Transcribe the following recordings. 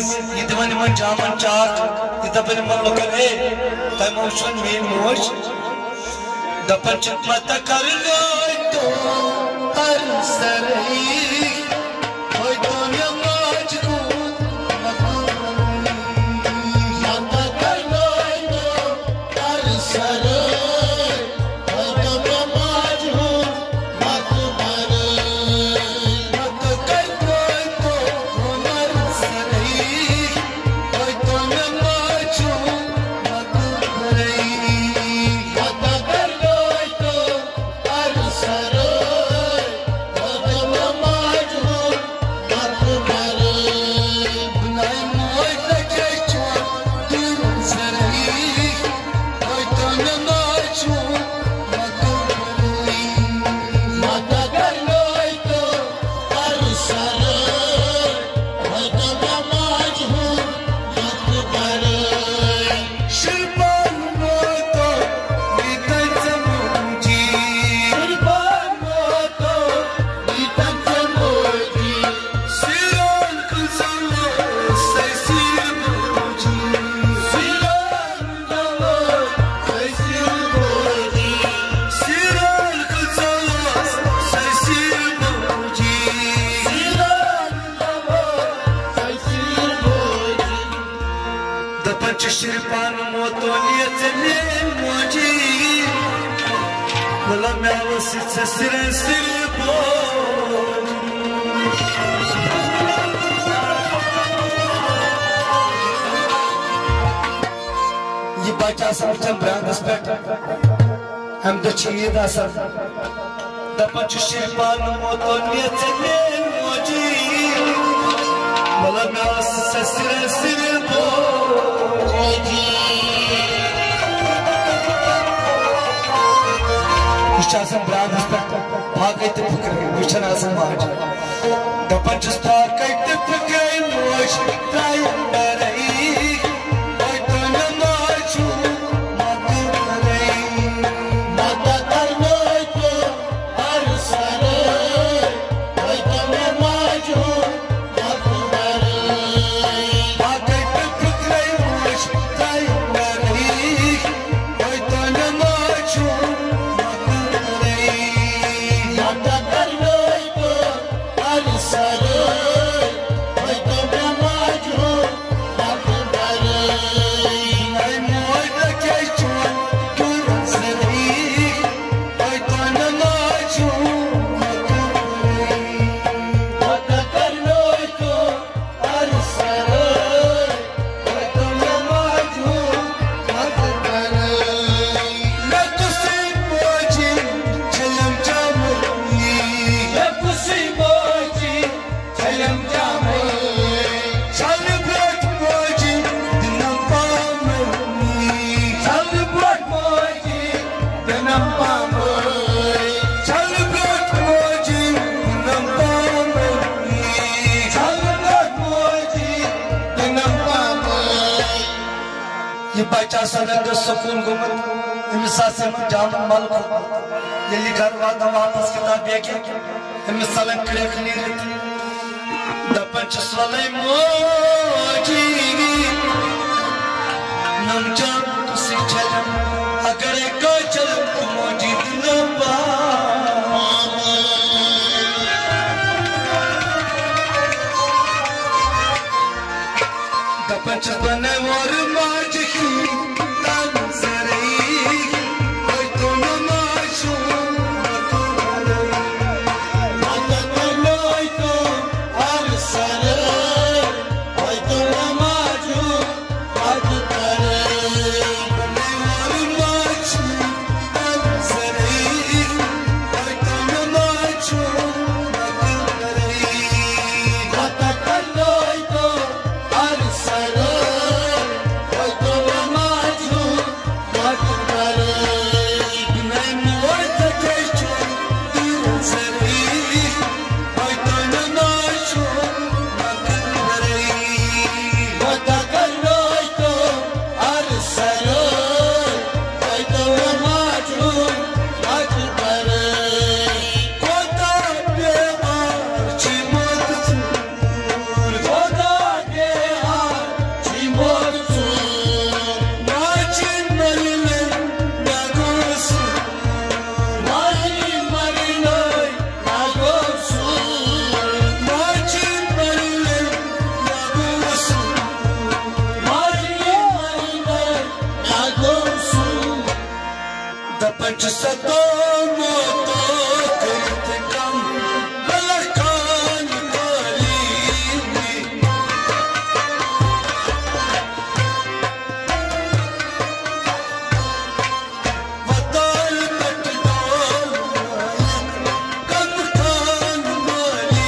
ये दिवन मन जामन चाक ये दपन मन लोकन है तय मोशन में मोश दपन चित्मत कर लो तो हर सरई कोई तो नमाज को मत कर लो तो हर सरई कोई तो नमाज हो मत कर लो तो हर सरई कोई तो नमाज हो मत कर लो तो हर सरई कोई तो नमाज हो मत कर बुनाई मोय तके चो दूर सरई कोई तो नमाज हो मत कर लो तो हर सरई कोई तो नमाज हो मत कर शिल्पन मोतो बीतन समूजी शिल्पन मोतो बीतन समूजी सिरोन कुसलो सैसिर बोजी सिरोन कुसलो सैसिर बोजी सिरोन कुसलो सैसिर बोजी सिरोन कुसलो सैसिर बोजी दपंच शिल्पन मोतो नियतले मोजी वला मेवस ससिर सिर ये बच्चा समझन ब्रांडस पे हम तो चीज असर दपंच शिल्पन मोतो नियतले मोजी वला मेवस ससिर सिर बोजी Uçasın brağınızda Pakaydı fıkırgın Uçanasın maaç Dapancız pakaydı fıkırgın Uç Dayın bereyi Oytana maaçu Matı bereyi Mata karnoytu Har sarı Oytana maaçu Matı bereyi Pakaydı fıkırgın Uç Dayın bereyi Oytana maaçu ये बच्चा सनद सुकून गुमत इमिसा से जाम मल ये लिखा वादा वापस किताब देखे इमिसालन करे खनीरत दपंच सलै मोजी नम जाम तुसी चलम अगर एक चलम तो मोजी दिलबा दपंच बने मोर माज की तन सरई कोई तो नमाजू मत कर तो हर सरई कोई तो नमाजू मत कर बने मोर माज तन सरई कोई तो नमाजू मत कर तो हर सरई कोई तो दपन सतो मोतो करत कम बलखान वाली वताल पट डोल कम खान वाली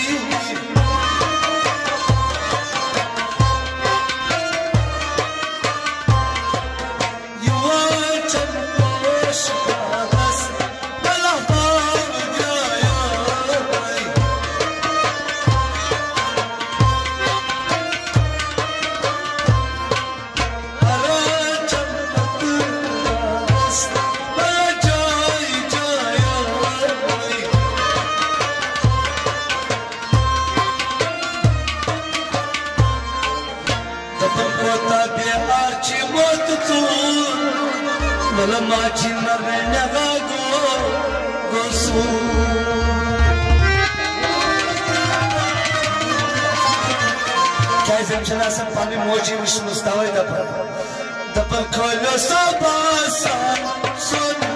Machi marrenya gosu Kayzem şanasın pani mochi vishnu stavay dapal Dapal kholo sabasa sun